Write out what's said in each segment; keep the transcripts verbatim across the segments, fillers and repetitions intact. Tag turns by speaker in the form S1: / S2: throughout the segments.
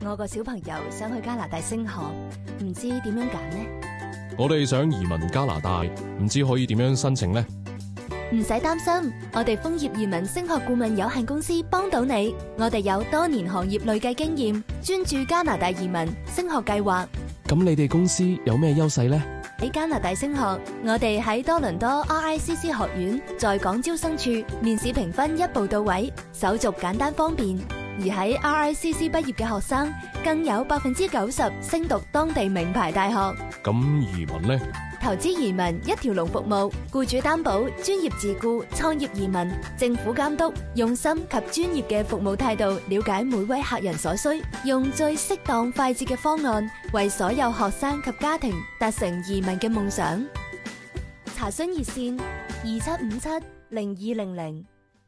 S1: 我個小朋友想去加拿大升學，唔知點樣揀呢？
S2: 我哋想移民加拿大，唔知可以點樣申請呢？
S1: 唔使擔心，我哋楓葉移民升學顧問有限公司幫到你。我哋有多年行業累計經驗，專注加拿大移民升學計劃。
S2: 咁你哋公司有咩優勢呢？
S1: 喺加拿大升學，我哋喺多倫多 R I C C 學院在港招生處面試評分一步到位，手續簡單方便。而喺 R I C C 畢業嘅學生，更有百分之九十升讀當地名牌大學。
S2: 咁移民呢？
S1: 投資移民一條龍服務，僱主擔保、專業自僱、創業移民、政府監督，用心及專業嘅服務態度，了解每位客人所需，用最適當快捷嘅方案，為所有學生及家庭達成移民嘅夢想。查詢熱線：二七五七零二零零。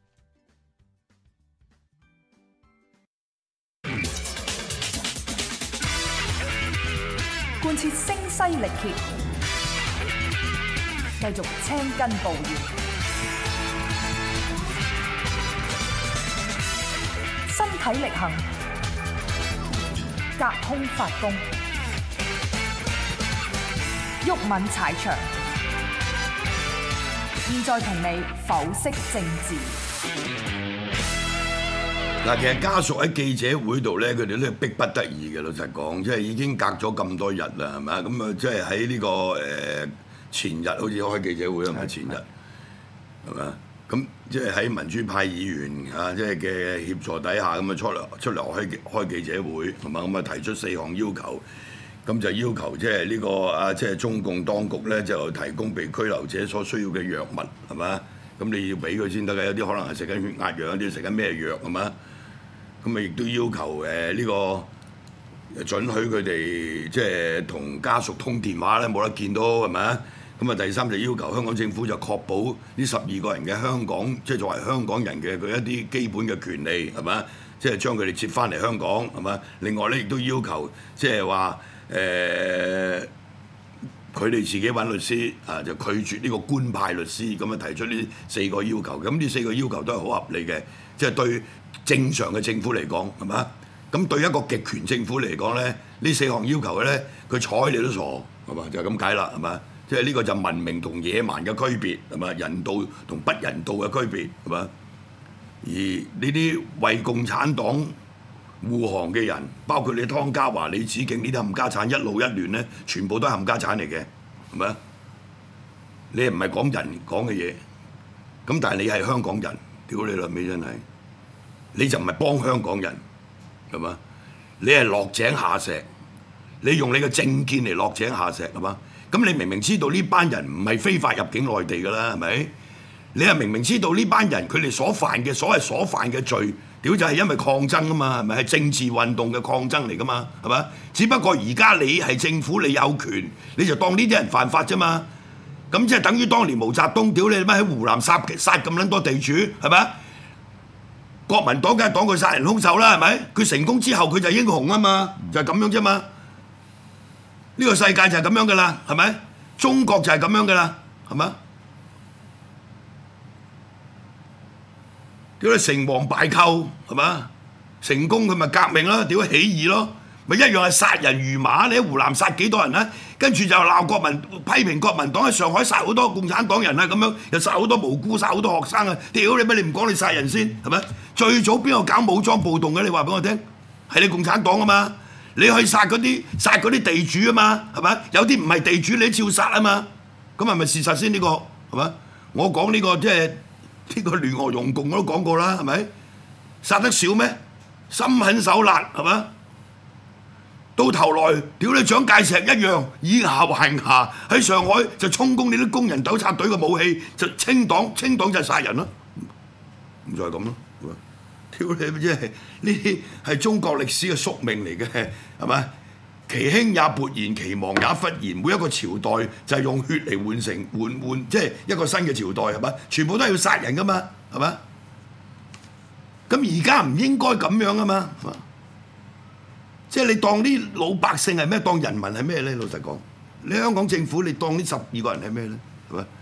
S3: 貫徹聲嘶力竭，繼續青筋暴現，身體力行，隔空發功，毓民踩場。現在同你剖析政治。
S4: 嗱，其實家屬喺記者會度咧，佢哋都係逼不得已嘅。老實講，即係已經隔咗咁多日啦，係咪啊？咁啊，即係喺呢個誒前日，好似開記者會係咪前日？係咪啊？咁即係喺民主派議員啊，即係嘅協助底下，咁啊出嚟出嚟開開記者會，係嘛？咁啊提出四項要求，咁就要求即係呢個啊，即係中共當局咧就提供被拘留者所需要嘅藥物，係嘛？咁你要俾佢先得嘅，有啲可能係食緊血壓藥，有啲食緊咩藥，係嘛？咁咪亦都要求誒呢個准許佢哋即係同家屬通電話咧，冇得見到係咪啊？咁啊第三就要求香港政府就確保呢十二個人嘅香港，即係作為香港人嘅佢一啲基本嘅權利係咪啊？即係將佢哋接翻嚟香港係咪？另外咧亦都要求即係話誒佢哋自己揾律師啊，就拒絕呢個官派律師，咁啊提出呢四個要求。咁呢四個要求都係好合理嘅，即係對正常嘅政府嚟講係嘛？咁對一個極權政府嚟講咧，呢四項要求嘅咧，佢睬你都傻係嘛？就係咁解啦係嘛？即係呢個就文明同野蠻嘅區別係嘛？人道同不人道嘅區別係嘛？而呢啲為共產黨護航嘅人，包括你湯家驊、李梓敬呢啲冚家產一路一亂咧，全部都係冚家產嚟嘅係咪啊？你唔係講人講嘅嘢，咁但係你係香港人，屌你老味真係！你就唔係幫香港人，係嘛？你係落井下石，你用你嘅政見嚟落井下石，係嘛？咁你明明知道呢班人唔係非法入境內地㗎啦，係咪？你係明明知道呢班人佢哋所犯嘅所謂所犯嘅罪，屌就係因為抗爭啊嘛，係咪？係政治運動嘅抗爭嚟㗎嘛，係嘛？只不過而家你係政府，你有權，你就當呢啲人犯法啫嘛。咁即係等於當年毛澤東屌你乜喺湖南殺殺咁撚多地主，係咪？國民黨梗係當佢殺人兇手啦，係咪？佢成功之後佢就英雄啊嘛，就係咁樣啫嘛。呢個世界就係咁樣噶啦，係咪？中國就係咁樣噶啦，係咪？屌你成王敗寇係嘛？成功佢咪革命咯，屌起義咯，咪一樣係殺人如麻。你喺湖南殺幾多人啊？跟住就鬧國民，批評國民黨喺上海殺好多共產黨人啊，咁樣又殺好多無辜，殺好多學生啊！屌你乜你唔講你殺人先係咪？最早邊個搞武裝暴動嘅？你話俾我聽，係你共產黨啊嘛！你去殺嗰啲殺嗰啲地主啊嘛，係咪？有啲唔係地主你照殺啊嘛，咁係咪事實先？呢個係咪？我講呢個即係呢個聯俄容共我都講過啦，係咪？殺得少咩？心狠手辣係咪？到頭來，屌你蔣介石一樣以牙還牙，喺上海就充公你啲工人糾察隊嘅武器，就清黨，清黨就係殺人咯，咁就係咁咯。屌你即係呢啲係中國歷史嘅宿命嚟嘅，係咪？其興也勃然，其亡也忽然。每一個朝代就係用血嚟換成換換，即係一個新嘅朝代係咪？全部都係要殺人噶嘛，係咪？咁而家唔應該咁樣啊嘛，係嘛？即係你當啲老百姓係咩？當人民係咩咧？老實講，你香港政府你當呢十二個人係咩咧？係咪？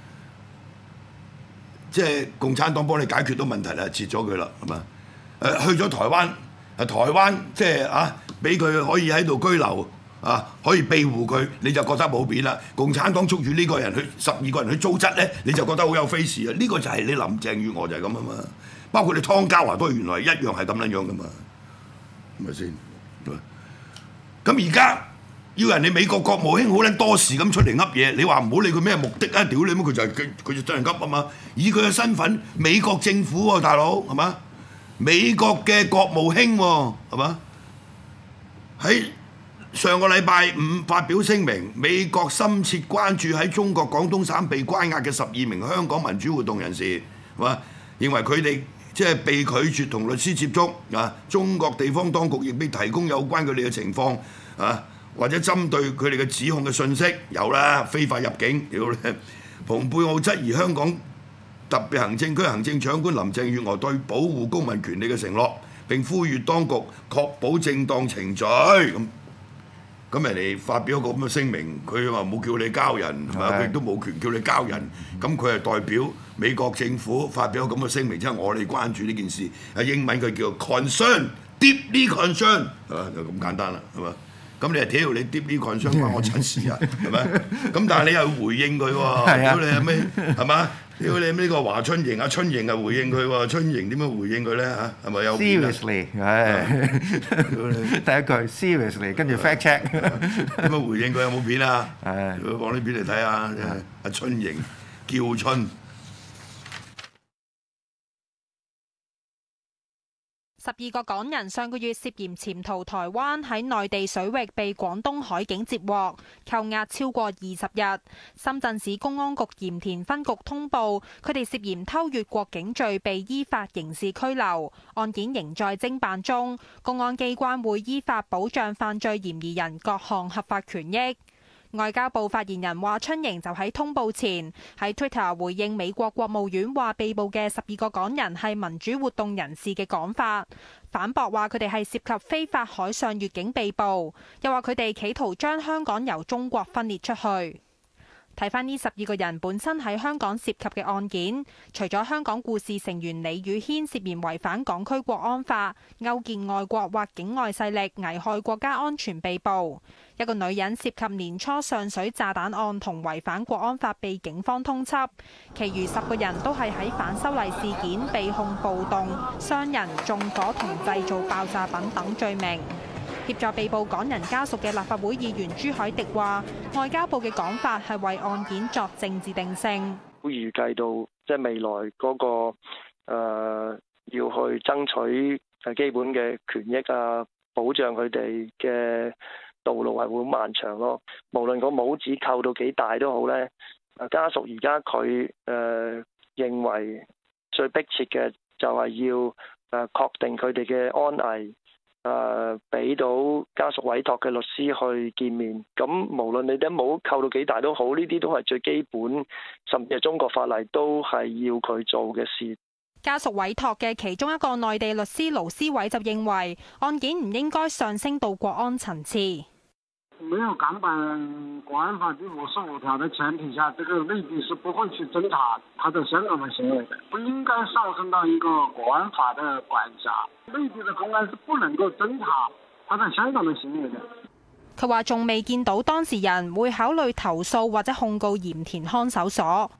S4: 即係共產黨幫你解決到問題啦，切咗佢啦，係嘛？誒去咗台灣，誒台灣即係啊俾佢可以喺度居留啊，可以庇護佢，你就覺得冇變啦。共產黨捉住呢個人去十二個人去糟質咧，你就覺得好有 face 啊！呢、這個就係你林鄭月娥就係咁啊嘛，包括你湯家驊都原來一樣係咁樣樣噶嘛，係咪先？咁而家要人哋美國國務卿好撚多事咁出嚟噏嘢，你話唔好理佢咩目的啊？屌你乜佢就係佢佢就真係噏啊嘛！以佢嘅身份，美國政府喎、啊，大佬係嘛？美國嘅國務卿喎，係嘛？喺上個禮拜五發表聲明，美國深切關注喺中國廣東省被關押嘅十二名香港民主活動人士，係嘛？認為佢哋即係被拒絕同律師接觸啊！中國地方當局亦未提供有關佢哋嘅情況啊，或者針對佢哋嘅指控嘅信息，有啦，非法入境，屌咧！蓬佩奧質疑香港特別行政區行政長官林鄭月娥對保護公民權利嘅承諾，並呼籲當局確保正當程序咁。咁人哋發表一個咁嘅聲明，佢話冇叫你交人，係咪？佢亦都冇權叫你交人。咁佢係代表美國政府發表咁嘅聲明，即係我哋關注呢件事。啊，英文佢叫 concern，deeply concern， 係嘛？就咁簡單啦，係嘛？咁你係屌你 deeply concern 關我親事啊，係咪？咁但係你又回應佢喎，屌你係咩？係嘛？屌你呢個華春瑩啊，春瑩係回應佢喎，春瑩點樣回應佢咧嚇？係咪有
S5: ？Seriously，唉，第一句 seriously， 跟住 fact check，
S4: 點樣回應佢有冇片啊？
S5: 唉，
S4: 放啲片嚟睇下，阿春瑩叫春。
S6: 十二個港人上個月涉嫌潛逃台灣，喺內地水域被廣東海警接獲，扣押超過二十日。深圳市公安局鹽田分局通報，佢哋涉嫌偷越國境罪被依法刑事拘留，案件仍在偵辦中。公安機關會依法保障犯罪嫌疑人各項合法權益。外交部發言人華春瑩就喺通報前喺 Twitter 回應美國國務院話被捕嘅十二個港人係民主活動人士嘅講法，反駁話佢哋係涉及非法海上越境被捕，又話佢哋企圖將香港由中國分裂出去。睇返呢十二個人本身喺香港涉及嘅案件，除咗香港故事成員李宇軒涉嫌違反港區國安法，勾結外國或境外勢力危害國家安全被捕，一個女人涉及年初上水炸彈案同違反國安法被警方通緝，其餘十個人都係喺反修例事件被控暴動、傷人、縱火同製造爆炸品等罪名。協助被捕港人家屬嘅立法會議員朱凱廸話，外交部嘅講法係為案件作政治定性。
S7: 會預計到即係未來嗰、那個誒、呃、要去爭取誒基本嘅權益啊，保障佢哋嘅道路係會漫長咯。無論個帽子扣到幾大都好咧，家屬而家佢誒認為最迫切嘅就係要誒確定佢哋嘅安危。誒，俾、呃、到家屬委託嘅律師去見面，咁無論你哋冇扣到幾大都好，呢啲都係最基本，甚至係中國法例都係要佢做嘅事。
S6: 家屬委託嘅其中一個內地律師盧思偉就認為，案件唔應該上升到國安層次。
S8: 沒有港版國安法第五十五條的前提下，這個內地是不會去偵查他在香港的行為的，不應該上升到一個國安法的管轄。內地的公安是不能夠偵查他在香港的行為的。
S6: 佢話仲未見到當事人會考慮投訴或者控告鹽田看守所。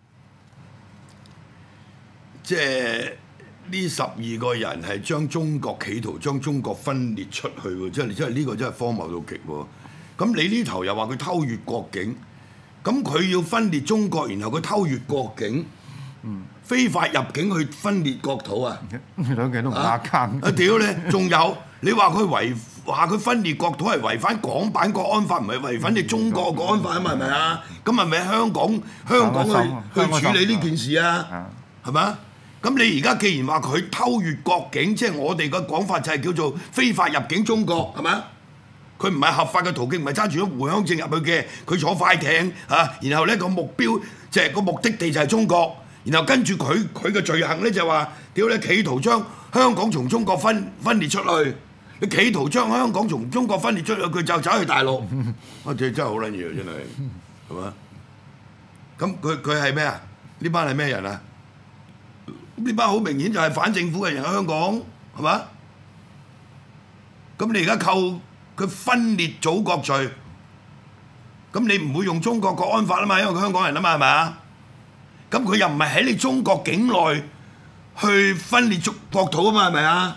S4: 即係呢十二個人係將中國企圖將中國分裂出去喎，即係即係呢個真係荒謬到極喎。咁你呢頭又話佢偷越國境，咁佢要分裂中國，然後佢偷越國境，嗯、非法入境去分裂國土啊！
S5: 兩件都唔啱坑。
S4: 啊屌你！仲有你話佢違話佢分裂國土係違反港版國安法，唔係違反你中國國安法啊嘛？係咪啊？咁係咪香港香港去去處理呢件事啊？係咪啊？咁你而家既然話佢偷越國境，即係我哋嘅講法就係叫做非法入境中國，係咪啊？佢唔係合法嘅途徑，唔係揸住咗回鄉證入去嘅，佢坐快艇嚇、啊，然後呢個目標即係個目的地就係中國，然後跟住佢佢嘅罪行咧就話，屌你企圖將香港從中國分分裂出去，你企圖將香港從中國分裂出去，佢就走去大陸，我哋真係好撚嘢，真係係嘛？咁佢佢係咩啊？呢班係咩人啊？呢班好明顯就係反政府嘅人喺香港，係嘛？咁你而家扣佢分裂祖國罪。咁你唔會用中國國安法啊嘛，因為佢香港人啊嘛，係咪啊？咁佢又唔係喺你中國境內去分裂中國土啊嘛，係咪啊？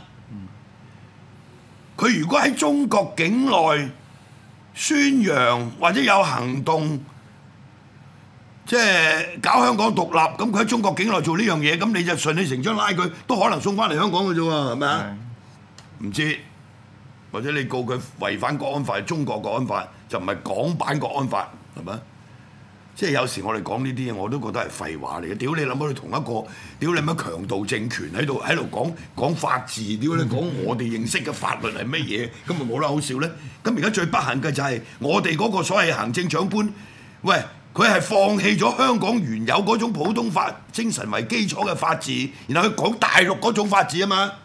S4: 佢如果喺中國境內宣揚或者有行動，即係搞香港獨立，咁佢喺中國境內做呢樣嘢，咁你就順理成章拉佢，都可能送翻嚟香港嘅啫喎，係咪啊？唔知，或者你告佢違反國安法，中國國安法就唔係港版國安法，係咪？即係有時我哋講呢啲嘢，我都覺得係廢話嚟嘅。屌你諗下，你同一個屌你乜強盜政權喺度喺度講講法治，屌你講我哋認識嘅法律係乜嘢，咁咪冇得好笑咧？咁而家最不幸嘅就係我哋嗰個所謂行政長官，喂，佢係放棄咗香港原有嗰種普通法精神為基礎嘅法治，然後去講大陸嗰種法治啊嘛，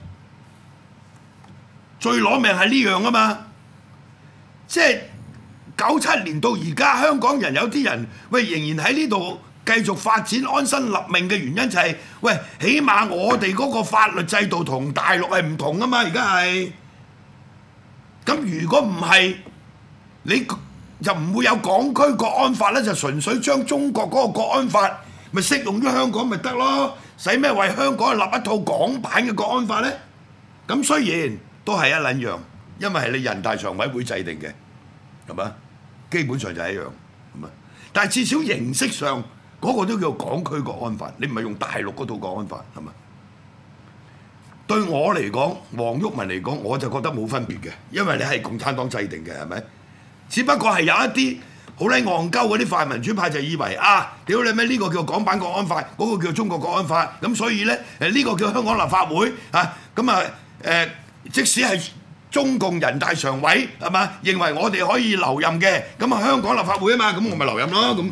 S4: 最攞命係呢樣啊嘛，即係。九七年到而家，香港人有啲人喂仍然喺呢度繼續發展安身立命嘅原因就係、是、喂，起碼我哋嗰個法律制度同大陸係唔同啊嘛，而家係。咁如果唔係，你就唔會有港區國安法咧，就純粹將中國嗰個國安法咪適用於香港咪得咯，使咩為香港立一套港版嘅國安法咧？咁雖然都係一撚樣，因為係你人大常委會制定嘅，係嘛？基本上就係一樣，係咪？但係至少形式上嗰、那個都叫港區國安法，你唔係用大陸嗰套國安法，係咪？對我嚟講，黃毓民嚟講，我就覺得冇分別嘅，因為你係共產黨制定嘅，係咪？只不過係有一啲好撚戇鳩嗰啲泛民主派就以為啊，屌你咩呢個叫港版國安法，嗰、那個叫中國國安法，咁所以咧誒呢個叫香港立法會啊，咁啊誒，即使係中共人大常委係嘛，認為我哋可以留任嘅，咁啊香港立法會啊嘛，咁我咪留任咯咁。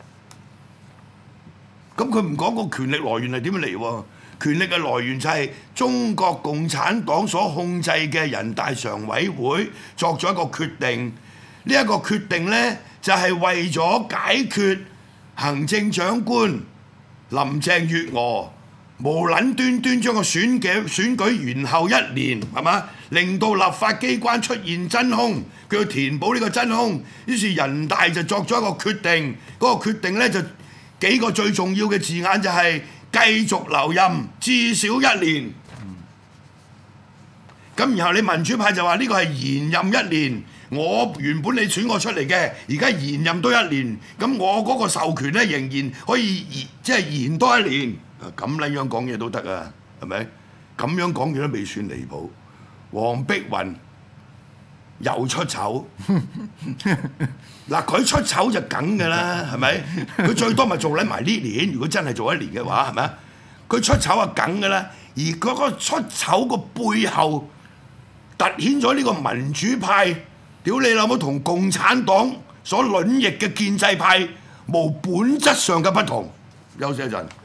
S4: 咁佢唔講個權力來源係點樣嚟喎？權力嘅來源就係中國共產黨所控制嘅人大常委會作咗一個決定，呢、這、一個決定呢，就係、是、為咗解決行政長官林鄭月娥無撚端端將個選嘅選舉延後一年，係嘛？令到立法機關出現真空，佢要填補呢個真空，於是人大就作咗一個決定，嗰、那個決定呢，就幾個最重要嘅字眼就係繼續留任至少一年。咁、嗯、然後你民主派就話呢個係延任一年，我原本你選我出嚟嘅，而家延任多一年，咁我嗰個授權呢，仍然可以延即係延多一年。咁撚樣講嘢都得啊，係咪？咁樣講嘢都未算離譜。黃碧雲又出醜，嗱佢出醜就梗㗎啦，係咪？佢最多咪做撚埋呢年，如果真係做一年嘅話，係咪啊？佢出醜啊梗㗎啦，而嗰個出醜個背後，突顯咗呢個民主派，屌你老母同共產黨所卵翼嘅建制派無本質上嘅不同。休息一陣。